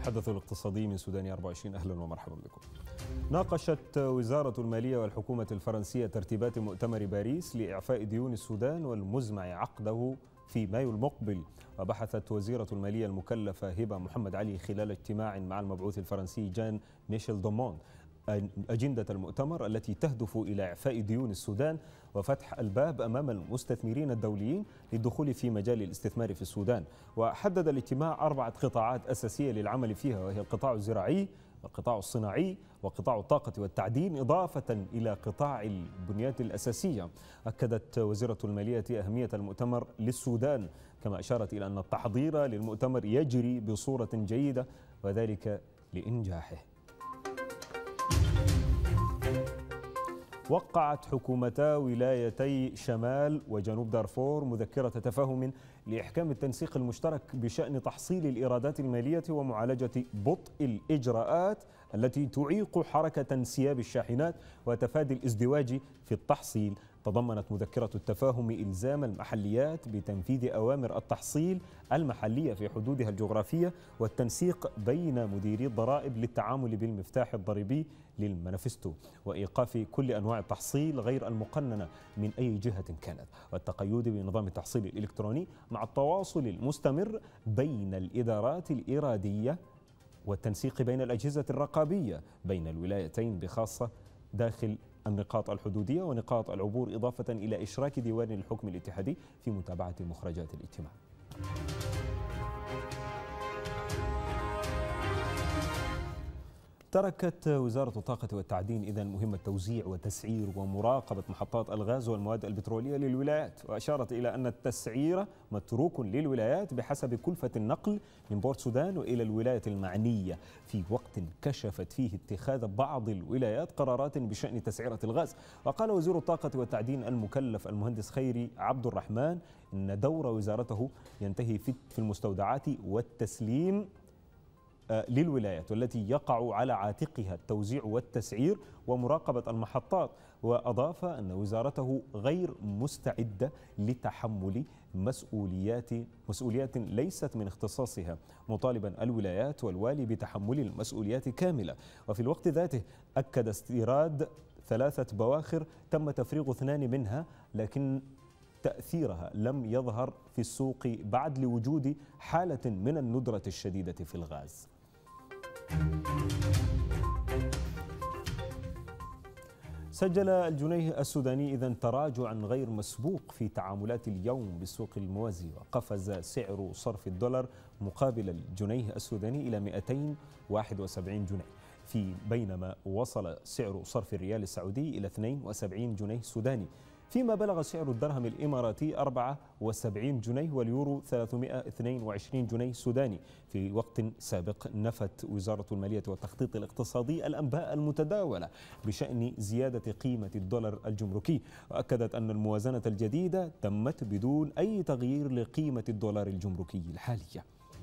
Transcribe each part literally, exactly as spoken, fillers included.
الحدث الاقتصادي من سودان أربعة وعشرين. أهلا ومرحبا بكم. ناقشت وزارة المالية والحكومة الفرنسية ترتيبات مؤتمر باريس لإعفاء ديون السودان والمزمع عقده في مايو المقبل. وبحثت وزيرة المالية المكلفة هبة محمد علي خلال اجتماع مع المبعوث الفرنسي جان ميشيل دومون أجندة المؤتمر التي تهدف إلى إعفاء ديون السودان وفتح الباب أمام المستثمرين الدوليين للدخول في مجال الاستثمار في السودان. وحدد الاجتماع أربعة قطاعات أساسية للعمل فيها، وهي القطاع الزراعي والقطاع الصناعي وقطاع الطاقة والتعدين، إضافة إلى قطاع البنيات الأساسية. أكدت وزيرة المالية أهمية المؤتمر للسودان، كما أشارت إلى أن التحضير للمؤتمر يجري بصورة جيدة وذلك لإنجاحه. وقعت حكومتا ولايتي شمال وجنوب دارفور مذكرة تفاهم لإحكام التنسيق المشترك بشأن تحصيل الإيرادات المالية ومعالجة بطء الإجراءات التي تعيق حركة انسياب الشاحنات وتفادي الازدواج في التحصيل. تضمنت مذكرة التفاهم إلزام المحليات بتنفيذ أوامر التحصيل المحلية في حدودها الجغرافية والتنسيق بين مديري الضرائب للتعامل بالمفتاح الضريبي للمانيفستو وإيقاف كل أنواع التحصيل غير المقننة من أي جهة كانت، والتقيد بنظام التحصيل الإلكتروني مع التواصل المستمر بين الإدارات الإيرادية والتنسيق بين الأجهزة الرقابية بين الولايتين بخاصة داخل النقاط الحدودية ونقاط العبور، إضافة إلى إشراك ديوان الحكم الاتحادي في متابعة مخرجات الاجتماع. تركت وزارة الطاقة والتعدين إذن مهمة توزيع وتسعير ومراقبة محطات الغاز والمواد البترولية للولايات، وأشارت إلى أن التسعير متروك للولايات بحسب كلفة النقل من بورت سودان وإلى الولاية المعنية، في وقت كشفت فيه اتخاذ بعض الولايات قرارات بشأن تسعيرة الغاز. وقال وزير الطاقة والتعدين المكلف المهندس خيري عبد الرحمن إن دور وزارته ينتهي في المستودعات والتسليم للولايات والتي يقع على عاتقها التوزيع والتسعير ومراقبة المحطات. وأضاف أن وزارته غير مستعدة لتحمل مسؤوليات مسؤوليات ليست من اختصاصها، مطالبا الولايات والوالي بتحمل المسؤوليات كاملة. وفي الوقت ذاته أكد استيراد ثلاثة بواخر تم تفريغ اثنان منها، لكن تأثيرها لم يظهر في السوق بعد لوجود حالة من الندرة الشديدة في الغاز. سجل الجنيه السوداني إذن تراجعا غير مسبوق في تعاملات اليوم بالسوق الموازي، وقفز سعر صرف الدولار مقابل الجنيه السوداني إلى مئتين وواحد وسبعين جنيه، في بينما وصل سعر صرف الريال السعودي إلى اثنين وسبعين جنيه سوداني، فيما بلغ سعر الدرهم الإماراتي أربعة وسبعين جنيه واليورو ثلاثمئة واثنين وعشرين جنيه سوداني. في وقت سابق نفت وزارة المالية والتخطيط الاقتصادي الأنباء المتداولة بشأن زيادة قيمة الدولار الجمركي، وأكدت أن الموازنة الجديدة تمت بدون أي تغيير لقيمة الدولار الجمركي الحالية.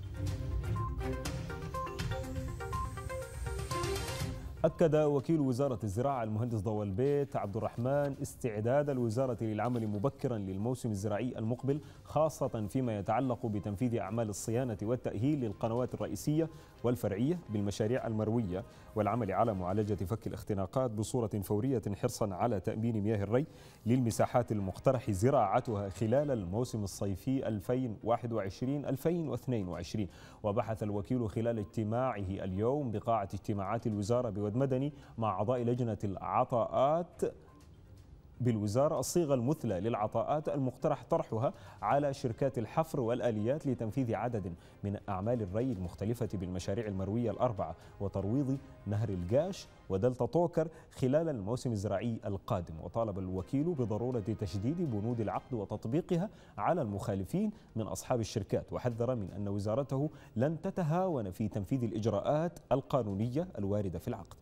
أكد وكيل وزارة الزراعة المهندس ضوى البيت عبد الرحمن استعداد الوزارة للعمل مبكرا للموسم الزراعي المقبل، خاصة فيما يتعلق بتنفيذ أعمال الصيانة والتأهيل للقنوات الرئيسية والفرعية بالمشاريع المروية، والعمل على معالجة فك الاختناقات بصورة فورية حرصا على تأمين مياه الري للمساحات المقترح زراعتها خلال الموسم الصيفي ألفين وواحد وعشرين ألفين واثنين وعشرين. وبحث الوكيل خلال اجتماعه اليوم بقاعة اجتماعات الوزارة بود مدني مع أعضاء لجنة العطاءات بالوزارة الصيغة المثلى للعطاءات المقترح طرحها على شركات الحفر والآليات لتنفيذ عدد من أعمال الري المختلفة بالمشاريع المروية الأربعة وترويض نهر القاش ودلتا طوكر خلال الموسم الزراعي القادم. وطالب الوكيل بضرورة تشديد بنود العقد وتطبيقها على المخالفين من أصحاب الشركات، وحذر من أن وزارته لن تتهاون في تنفيذ الإجراءات القانونية الواردة في العقد.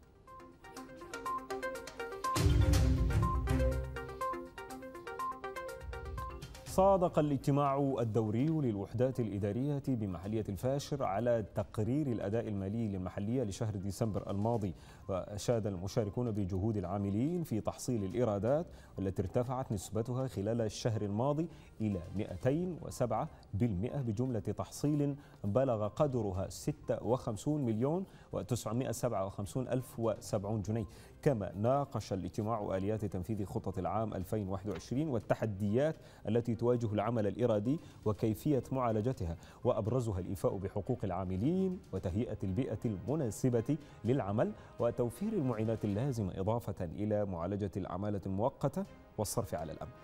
صادق الاجتماع الدوري للوحدات الإدارية بمحلية الفاشر على تقرير الأداء المالي للمحلية لشهر ديسمبر الماضي، وأشاد المشاركون بجهود العاملين في تحصيل الإيرادات والتي ارتفعت نسبتها خلال الشهر الماضي إلى مئتين وسبعة بالمئة بجملة تحصيل بلغ قدرها ستة وخمسين مليون وتسعمئة وسبعة وخمسين ألف وسبعين جنيه. كما ناقش الاجتماع آليات تنفيذ خطة العام ألفين وواحد وعشرين والتحديات التي تواجه العمل الإرادي وكيفية معالجتها، وأبرزها الإيفاء بحقوق العاملين وتهيئة البيئة المناسبة للعمل وتوفير المعونات اللازمة، إضافة إلى معالجة العمالة المؤقتة والصرف على الأمن.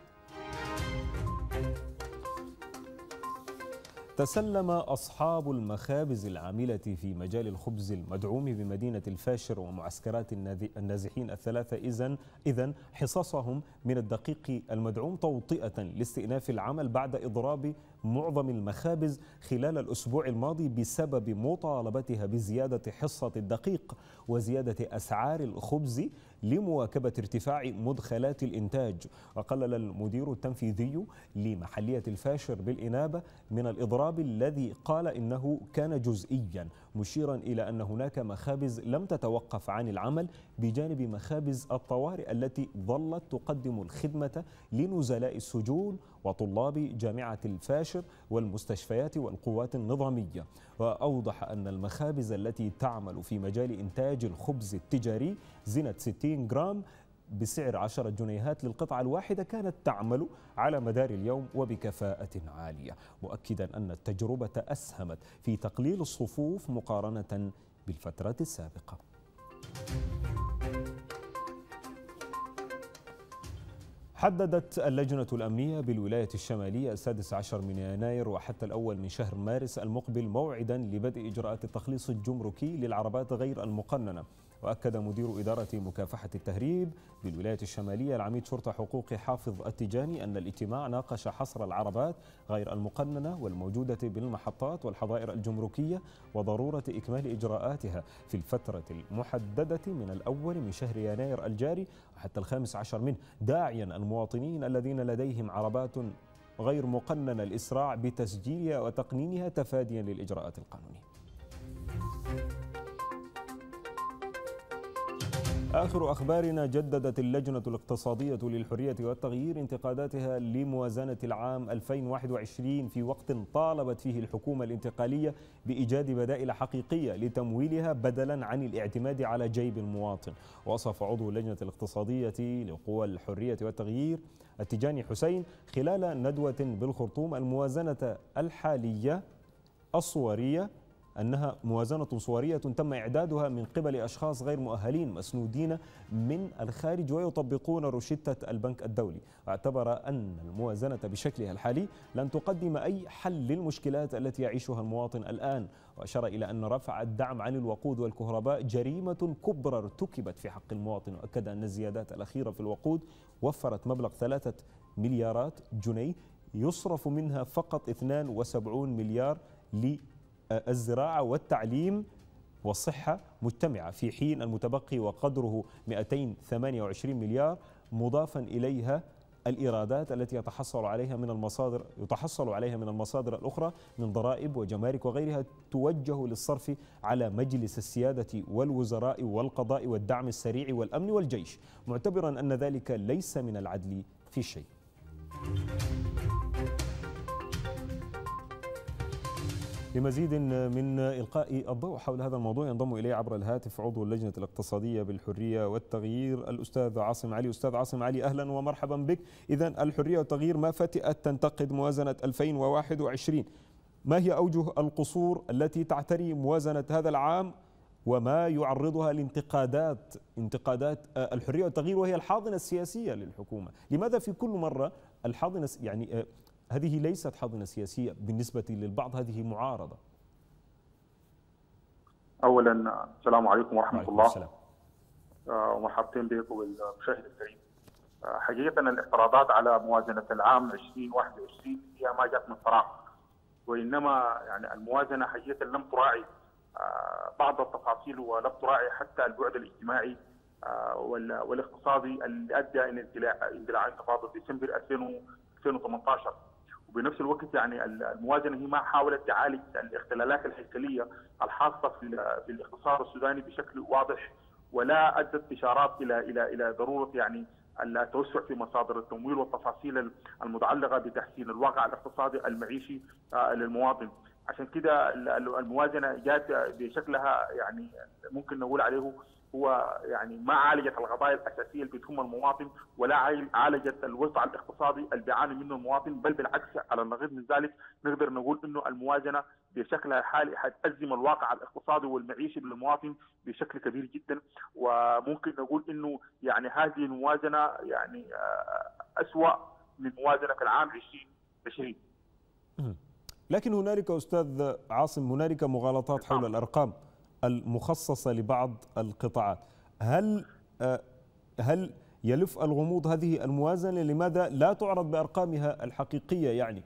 تسلم أصحاب المخابز العاملة في مجال الخبز المدعوم بمدينة الفاشر ومعسكرات النازحين الثلاثة إذن إذن حصصهم من الدقيق المدعوم توطئة لاستئناف العمل بعد إضراب معظم المخابز خلال الأسبوع الماضي بسبب مطالبتها بزيادة حصة الدقيق وزيادة أسعار الخبز لمواكبة ارتفاع مدخلات الإنتاج. وقلل المدير التنفيذي لمحلية الفاشر بالإنابة من الإضراب الذي قال إنه كان جزئيا، مشيرا إلى أن هناك مخابز لم تتوقف عن العمل بجانب مخابز الطوارئ التي ظلت تقدم الخدمة لنزلاء السجون وطلاب جامعة الفاشر والمستشفيات والقوات النظامية. وأوضح أن المخابز التي تعمل في مجال إنتاج الخبز التجاري زنة ستين جرام بسعر عشرة جنيهات للقطعة الواحدة كانت تعمل على مدار اليوم وبكفاءة عالية، مؤكدا أن التجربة أسهمت في تقليل الصفوف مقارنة بالفترة السابقة. حددت اللجنة الأمنية بالولاية الشمالية السادس عشر من يناير وحتى الأول من شهر مارس المقبل موعدا لبدء إجراءات التخليص الجمركي للعربات غير المقننة. وأكد مدير إدارة مكافحة التهريب بالولاية الشمالية العميد شرطة حقوق حافظ التجاني أن الاجتماع ناقش حصر العربات غير المقننة والموجودة بالمحطات والحظائر الجمركية وضرورة إكمال إجراءاتها في الفترة المحددة من الأول من شهر يناير الجاري وحتى الخامس عشر منه، داعيا المواطنين الذين لديهم عربات غير مقننة الإسراع بتسجيلها وتقنينها تفاديا للإجراءات القانونية. آخر أخبارنا، جددت اللجنة الاقتصادية للحرية والتغيير انتقاداتها لموازنة العام ألفين وواحد وعشرين في وقت طالبت فيه الحكومة الانتقالية بإيجاد بدائل حقيقية لتمويلها بدلا عن الاعتماد على جيب المواطن. وصف عضو اللجنة الاقتصادية لقوى الحرية والتغيير التجاني حسين خلال ندوة بالخرطوم الموازنة الحالية الصورية أنها موازنة صورية تم إعدادها من قبل أشخاص غير مؤهلين مسنودين من الخارج ويطبقون روشتة البنك الدولي. واعتبر أن الموازنة بشكلها الحالي لن تقدم أي حل للمشكلات التي يعيشها المواطن الآن. وأشار إلى أن رفع الدعم عن الوقود والكهرباء جريمة كبرى ارتكبت في حق المواطن. وأكد أن الزيادات الأخيرة في الوقود وفرت مبلغ ثلاثة مليارات جنيه يصرف منها فقط اثنين وسبعين مليار ل الزراعة والتعليم والصحة مجتمعة، في حين المتبقي وقدره مئتين وثمانية وعشرين مليار مضافا إليها الإيرادات التي يتحصل عليها من المصادر يتحصل عليها من المصادر الأخرى من ضرائب وجمارك وغيرها توجه للصرف على مجلس السيادة والوزراء والقضاء والدعم السريع والأمن والجيش، معتبرا أن ذلك ليس من العدل في شيء. لمزيد من إلقاء الضوء حول هذا الموضوع ينضم إليه عبر الهاتف عضو اللجنة الاقتصادية بالحرية والتغيير الأستاذ عاصم علي. أستاذ عاصم علي، أهلا ومرحبا بك. إذن الحرية والتغيير ما فتئت تنتقد موازنة ألفين وواحد وعشرين، ما هي أوجه القصور التي تعتري موازنة هذا العام وما يعرضها لانتقادات انتقادات الحرية والتغيير وهي الحاضنة السياسية للحكومة؟ لماذا في كل مرة الحاضنة يعني هذه ليست حاضنة سياسية بالنسبة للبعض، هذه معارضة؟ أولا السلام عليكم ورحمة الله. السلام. ومرحبتين بك وبالمشاهد الكريم. حقيقة الاعتراضات على موازنة العام ألفين وواحد وعشرين هي ما جاءت من فراغ، وإنما يعني الموازنة حقيقة لم تراعي بعض التفاصيل ولم تراعي حتى البعد الاجتماعي والاقتصادي اللي أدى إلى اندلاع انخفاض ديسمبر ألفين وثمانية عشر. وبنفس الوقت يعني الموازنه هي ما حاولت تعالج الاختلالات الهيكليه الحاصه في في الاقتصاد السوداني بشكل واضح، ولا ادت اشارات الى الى الى ضروره يعني التوسع في مصادر التمويل والتفاصيل المتعلقه بتحسين الواقع الاقتصادي المعيشي للمواطن. عشان كده الموازنه جات بشكلها يعني ممكن نقول عليه هو يعني ما عالجت القضايا الاساسيه اللي بتهم المواطن، ولا عالجت الوضع الاقتصادي اللي بيعاني منه المواطن، بل بالعكس على النقيض من ذلك نقدر نقول انه الموازنه بشكلها الحالي حتأزم الواقع الاقتصادي والمعيشي للمواطن بشكل كبير جدا. وممكن نقول انه يعني هذه الموازنه يعني أسوأ من موازنه العام ألفين وعشرين. لكن هنالك أستاذ عاصم هنالك مغالطات حول الأرقام المخصصة لبعض القطاعات. هل هل يلف الغموض هذه الموازنة؟ لماذا لا تعرض بأرقامها الحقيقية يعني؟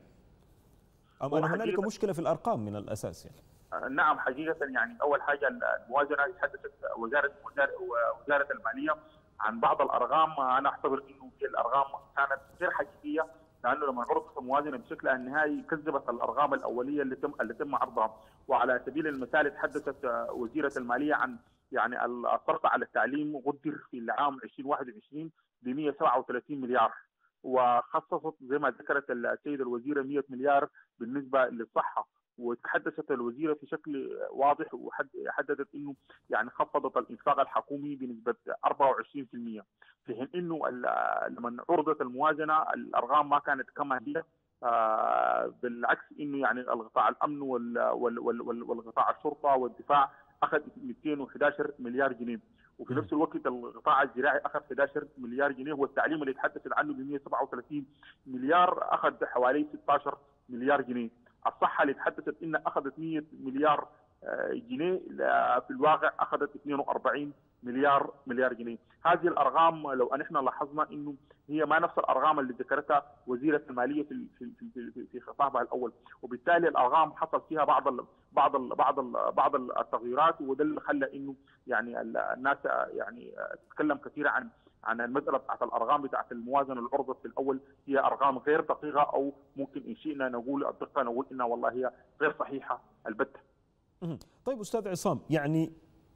أم أن هنالك مشكلة في الأرقام من الأساس يعني؟ نعم حقيقة يعني أول حاجة الموازنة تحدثت وزارة وزارة المالية عن بعض الأرقام، أنا أعتبر إنه الأرقام كانت غير حقيقية، لانه لما عرضت الموازنه بشكلها النهائي كذبت الارقام الاوليه اللي تم اللي تم عرضها. وعلى سبيل المثال تحدثت وزيره الماليه عن يعني الصرف على التعليم قدر في العام ألفين وواحد وعشرين ب مئة وسبعة وثلاثين مليار، وخصصت زي ما ذكرت السيده الوزيره مئة مليار بالنسبه للصحه. وتحدثت الوزيره في شكل واضح وحددت انه يعني خفضت الانفاق الحكومي بنسبه أربعة وعشرين بالمئة، في حين انه لما عرضت الموازنه الارقام ما كانت كما هي. آه بالعكس انه يعني القطاع الامن والقطاع الشرطه والدفاع اخذ مئتين وأحد عشر مليار جنيه، وفي نفس الوقت القطاع الزراعي اخذ أحد عشر مليار جنيه، والتعليم اللي تحدثت عنه ب مئة وسبعة وثلاثين مليار اخذ حوالي ستة عشر مليار جنيه. الصحه اللي تحدثت انها اخذت مئة مليار جنيه في الواقع اخذت اثنين وأربعين مليار مليار جنيه. هذه الارقام لو ان احنا لاحظنا انه هي ما نفس الارقام اللي ذكرتها وزيره الماليه في في في, في خطابها الاول، وبالتالي الارقام حصل فيها بعض ال بعض ال بعض ال بعض التغييرات، وده اللي خلى انه يعني الناس يعني تتكلم كثيرا عن عن المساله بتاعت الارقام بتاعت الموازنه اللي عرضت في الاول هي ارقام غير دقيقه، او ممكن ان شئنا نقول الدقه نقول انها والله هي غير صحيحه البتة. طيب أستاذ عصام، يعني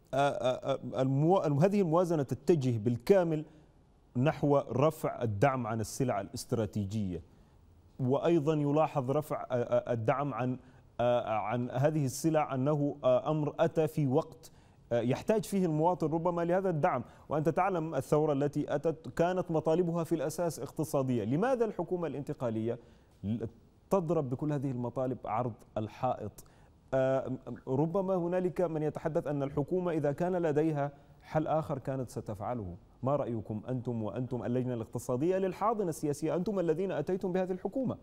المو... هذه الموازنة تتجه بالكامل نحو رفع الدعم عن السلع الاستراتيجية، وأيضا يلاحظ رفع الدعم عن عن هذه السلع أنه أمر أتى في وقت يحتاج فيه المواطن ربما لهذا الدعم، وأنت تعلم الثورة التي أتت كانت مطالبها في الأساس اقتصادية. لماذا الحكومة الانتقالية تضرب بكل هذه المطالب عرض الحائط؟ ربما هنالك من يتحدث أن الحكومة إذا كان لديها حل آخر كانت ستفعله. ما رأيكم أنتم وأنتم اللجنة الاقتصادية للحاضنة السياسية، أنتم الذين أتيتم بهذه الحكومة؟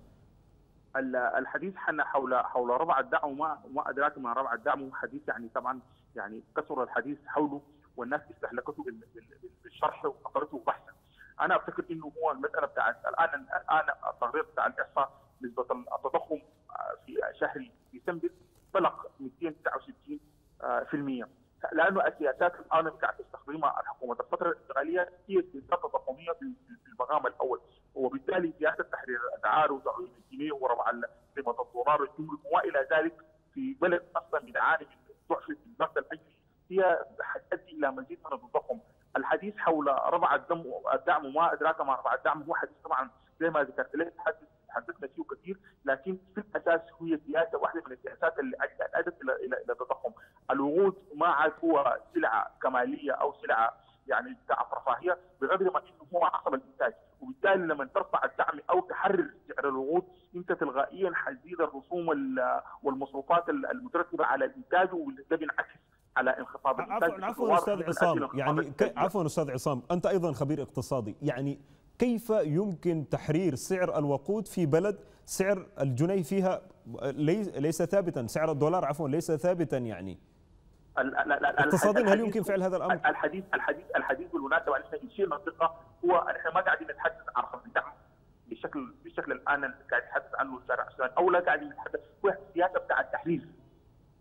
الحديث حنا حول حول ربع الدعم وما ما أدراك ما ربع الدعم، حديث يعني طبعا يعني كثر الحديث حوله والناس استهلكته بالشرح وقرته وبحثا. أنا أفتكر إنه هو المسألة بتاعت الآن الآن التقرير بتاع الإحصاء نسبة التضخم في شهر ديسمبر بلغ مئتين وتسعة وستين بالمئة، لانه السياسات الان بتاعت تستخدمها الحكومه الفتره الانتقاليه هي سياسات تضخميه في المقام الاول، وبالتالي سياسه تحرير الاسعار وتعويض الجنيه ورفع قيمه الدولار والجمرك وما الى ذلك في بلد اصلا بيعاني من ضعف في النقد الاجنبي هي حتؤدي الى مزيد من التضخم. الحديث حول رفع الدعم وما ادراك ما رفع الدعم هو حديث طبعا زي ما ذكرت لك تحدثنا فيه كثير، لكن في الاساس هي سياسه واحده من السياسات اللي ادت الى الى الى التضخم. الوقود ما عاد هو سلعه كماليه او سلعه يعني بتاعت رفاهيه بقدر ما انه هو عصب الانتاج، وبالتالي لما ترفع الدعم او تحرر سعر الوقود انت تلقائيا حتزيد الرسوم والمصروفات المترتبه على الانتاج، وده بينعكس على انخفاض الانتاج. عفوا استاذ عصام، يعني عفوا استاذ عصام، انت ايضا خبير اقتصادي، يعني كيف يمكن تحرير سعر الوقود في بلد سعر الجنيه فيها ليس ثابتا، سعر الدولار عفوا ليس ثابتا؟ يعني اقتصاديا هل يمكن فعل هذا الامر؟ الحديث الحديث الحديث بالمناسبه نحن نشير منطقه هو نحن ما قاعدين نتحدث عن خفض الدعم بالشكل بالشكل الان قاعد نتحدث عنه الشارع السوداني، او لا قاعدين نتحدث هو السياسه بتاع التحرير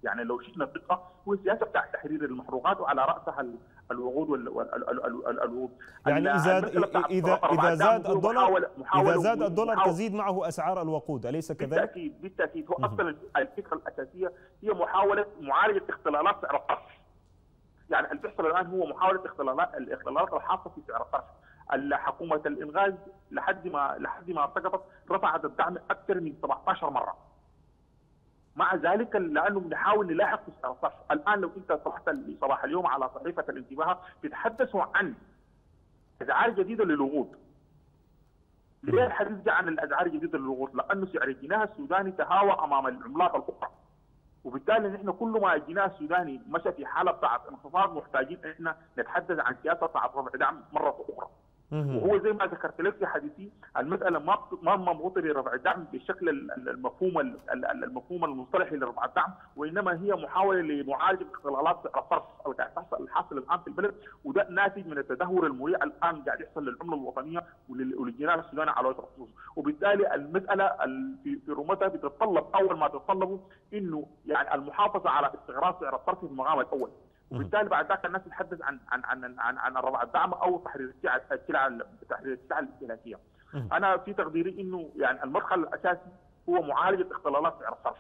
يعني لو شفنا الدقه هو السياسه بتاع تحرير المحروقات وعلى راسها الوقود والوقود. يعني اذا اذا اذا زاد الدولار اذا زاد الدولار تزيد معه اسعار الوقود، اليس كذلك؟ بالتاكيد بالتاكيد. هو اصلا الفكره الاساسيه هي محاوله معالجه اختلالات سعر الصرف. يعني اللي بيحصل الان هو محاوله اختلالات الاختلالات الحاصه في سعر الصرف. حكومه الانغاز لحد ما لحد ما سقطت رفعت الدعم اكثر من سبعة عشر مره. مع ذلك لانه بنحاول نلاحق في سعر الصرف. الان لو انت صبحت صباح اليوم على صحيفه الانتباه بيتحدثوا عن اسعار جديده للوقود. ليه الحديث جاء عن الاسعار الجديده للوقود؟ لانه سعر الجنيه السوداني تهاوى امام العملات الاخرى. وبالتالي نحن كل ما الجنيه السوداني مشى في حاله بتاعت انخفاض محتاجين احنا نتحدث عن سياسه بتاعت رفع دعم مره اخرى. وهو زي ما ذكرت لك في حديثي المساله ما ما مربوطه برفع الدعم بالشكل المفهوم المفهوم المصطلحي لرفع الدعم، وانما هي محاوله لمعالجه اختلالات سعر الصرف او الحاصل الان في البلد، وده ناتج من التدهور المريع الان قاعد يحصل للعمله الوطنيه وللجنيه السوداني على وجه الخصوص. وبالتالي المساله في رمتها بتتطلب اول ما تتطلبه انه يعني المحافظه على استقرار سعر الصرف في المقام الاول. وبالتالي بعد ذاك الناس تتحدث عن عن عن عن عن رفع الدعم او تحرير السلع السلع تحرير السلع الاستهلاكيه. انا في تقديري انه يعني المدخل الاساسي هو معالجه اختلالات سعر الصرف.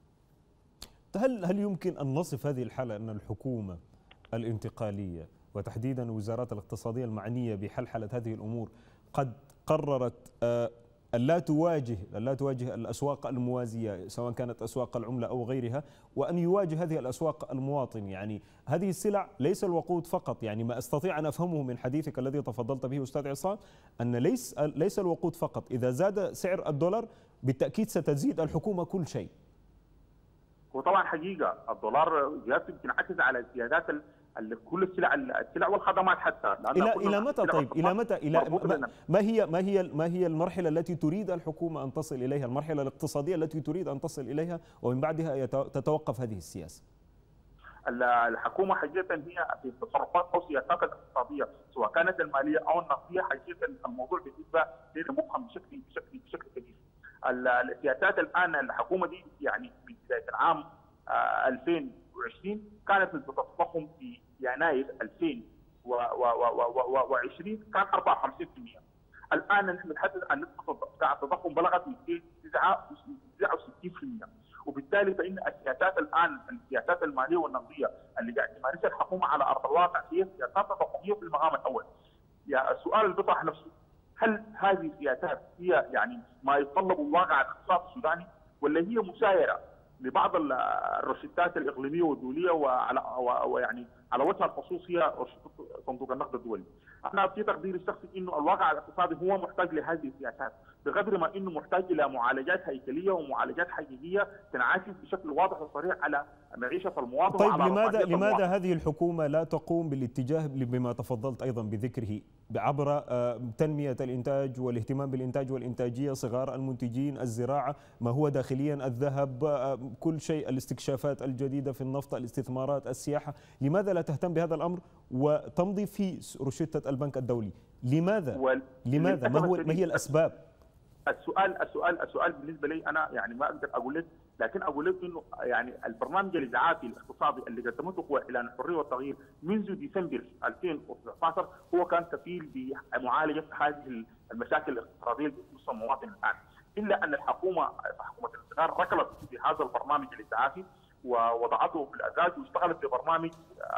هل هل يمكن ان نصف هذه الحاله ان الحكومه الانتقاليه وتحديدا الوزارات الاقتصاديه المعنيه بحلحله هذه الامور قد قررت آه ألا تواجه ألا تواجه الأسواق الموازية سواء كانت أسواق العملة أو غيرها، وأن يواجه هذه الأسواق المواطن؟ يعني هذه السلع ليس الوقود فقط، يعني ما أستطيع أن أفهمه من حديثك الذي تفضلت به أستاذ عصام أن ليس ليس الوقود فقط، إذا زاد سعر الدولار بالتأكيد ستزيد الحكومة كل شيء. وطبعا حقيقة الدولار زيادته بتنعكس على زيادات كل السلع السلع والخدمات حتى. الى الى متى طيب؟ الى متى؟ الى ما, ما هي ما هي ما هي المرحله التي تريد الحكومه ان تصل اليها، المرحله الاقتصاديه التي تريد ان تصل اليها ومن بعدها تتوقف هذه السياسه؟ الحكومه حقيقه هي في تصرفات او سياسات الاقتصاديه سواء كانت الماليه او النقديه، حقيقه الموضوع بالنسبه لنا مفهم بشكل بشكل بشكل كبير. السياسات الان الحكومه دي يعني من بدايه العام ألفين وعشرين كانت نسبه التضخم في يناير ألفين وعشرين كان أربعة وخمسين بالمئة. الان نحن نتحدث عن نسبه التضخم بلغت تسعة وستين بالمئة. وبالتالي فان السياسات الان السياسات الماليه والنقديه اللي قاعد تمارسها الحكومه على ارض الواقع هي سياسات تضخميه في المقام الاول. يعني السؤال اللي بيطرح نفسه هل هذه السياسات هي يعني ما يتطلبه الواقع الاقتصادي السوداني ولا هي مسايره لبعض الروشتات الاقليميه والدوليه وعلى ويعني على وجه الخصوص هي صندوق النقد الدولي. انا في تقديري الشخصي انه الواقع الاقتصادي هو محتاج لهذه السياسات بقدر ما انه محتاج الى معالجات هيكليه ومعالجات حقيقيه تنعكس بشكل واضح وصريح على معيشه المواطن. طيب لماذا لماذا المواطن. هذه الحكومه لا تقوم بالاتجاه بما تفضلت ايضا بذكره عبر تنميه الانتاج والاهتمام بالانتاج والانتاجيه، صغار المنتجين، الزراعه، ما هو داخليا، الذهب، كل شيء، الاستكشافات الجديده في النفط، الاستثمارات، السياحه؟ لماذا لا تهتم بهذا الامر وتمضي في روشته البنك الدولي؟ لماذا؟ وال... لماذا؟ ما هو ما هي الاسباب؟ السؤال السؤال السؤال بالنسبه لي انا يعني ما اقدر اقول لك، لكن اقول لك انه يعني البرنامج الازعافي الاقتصادي اللي قدمته قوى اعلان الحريه والتغيير منذ ديسمبر ألفين وتسعة عشر هو كان كفيل بمعالجه هذه المشاكل الاقتصاديه اللي بتوصل المواطن الان، الا ان الحكومه حكومه الاستقرار ركلت في هذا البرنامج الازعافي ووضعته في الاساس واشتغلت ببرنامج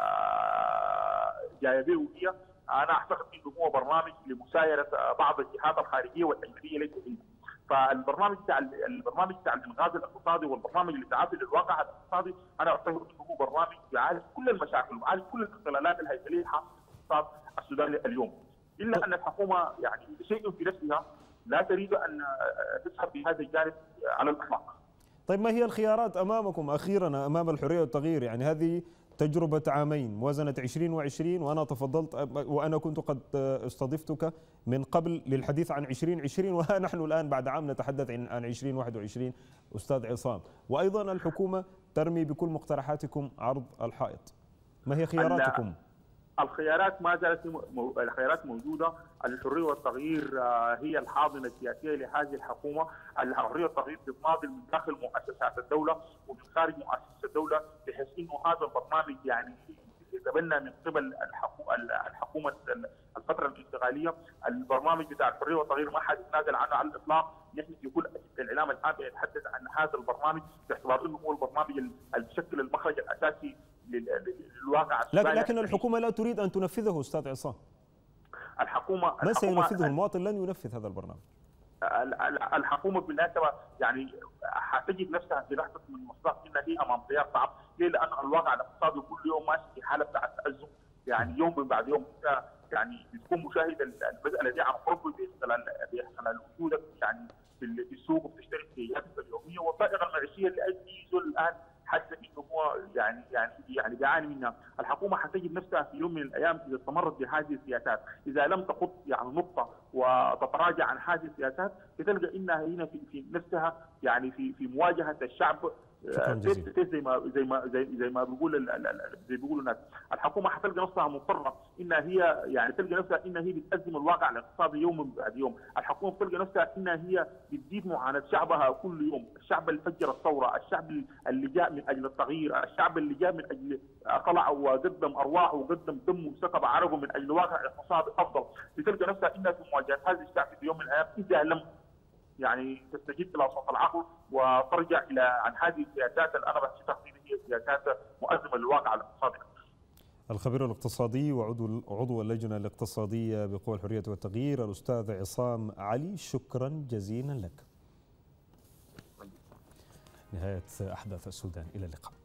جايبه هي. انا اعتقد انه هو برنامج لمسايره بعض الجهات الخارجيه والاجنبيه ليس فيه. فالبرنامج بتاع البرنامج بتاع الانغاز الاقتصادي والبرنامج الاسعافي للواقع الاقتصادي انا اعتقد انه هو برنامج يعالج كل المشاكل ويعالج كل الاختلالات الهيكليه الحاصله في الاقتصاد السوداني اليوم، الا ان الحكومه يعني شيء في نفسها لا تريد ان تسحب في هذا الجانب على الاطلاق. طيب ما هي الخيارات امامكم اخيرا امام الحريه والتغيير؟ يعني هذه تجربة عامين، موازنة عشرين وعشرين، وأنا تفضلت وأنا كنت قد استضفتك من قبل للحديث عن عشرين عشرين، ونحن الآن بعد عام نتحدث عن عشرين واحد وعشرين أستاذ عصام، وأيضا الحكومة ترمي بكل مقترحاتكم عرض الحائط. ما هي خياراتكم؟ الخيارات ما زالت الخيارات موجودة. الحريه والتغيير هي الحاضنه السياسيه لهذه الحكومه. الحريه والتغيير تتناضل من داخل مؤسسات الدوله ومن خارج مؤسسات الدوله، بحيث انه هذا البرنامج يعني يتبنى من قبل الحكومه الفتره الانتقاليه. البرنامج بتاع الحريه والتغيير ما حد يتنازل عنه على الاطلاق. نحن في كل الاعلام الان يتحدث عن هذا البرنامج باعتبار انه هو البرنامج اللي بيشكل المخرج الاساسي للواقع السوداني. لكن الحكومه لا تريد ان تنفذه استاذ عصام. الحكومه من سينفذه؟ المواطن لن ينفذ هذا البرنامج. الحكومه بالمناسبه يعني حتجد نفسها في لحظه من المصداق انها هي امام خيار صعب. ليه؟ لان الواقع الاقتصادي كل يوم ماشي في حاله بتاعت تازم، يعني يوم من بعد يوم يعني بتكون مشاهد المساله دي عن قرب بيحصل وجودك يعني في السوق وبتشتري احتياجاتك اليوميه، والطائره المعيشيه اللي اي زول الان حاسس انه هو يعني يعني يعني بيعاني منها. الحكومه حتجد نفسها في يوم من الايام اذا استمرت بهذه السياسات، اذا لم تخط يعني نقطه وتتراجع عن هذه السياسات، بتلقى انها هنا في, في نفسها يعني في في مواجهه الشعب. شكرا جزيلا. زي ما زي ما زي, زي ما بيقول زي بيقولوا الناس، الحكومه حتلقى نفسها مضطره انها هي يعني تلقى نفسها انها هي بتأزم الواقع الاقتصادي يوم بعد يوم. الحكومه بتلقى نفسها انها هي بتزيد معاناه شعبها كل يوم، الشعب اللي فجر الثوره، الشعب اللي جاء من اجل التغيير، الشعب اللي جاء من اجل طلع وقدم ارواحه وقدم دمه وسكب عرقه من اجل واقع اقتصادي افضل، بتلقى نفسها انها في مواجهه هذا الشعب في يوم من الايام اذا لم يعني تستجيب الى صوت العقل وترجع الى عن هذه السياسات اللي انا بحكي تقديمي هي سياسات مؤزمه للواقع الاقتصادي. الخبير الاقتصادي وعضو عضو اللجنه الاقتصاديه بقوى الحريه والتغيير الاستاذ عصام علي، شكرا جزيلا لك. نهايه احداث السودان، الى اللقاء.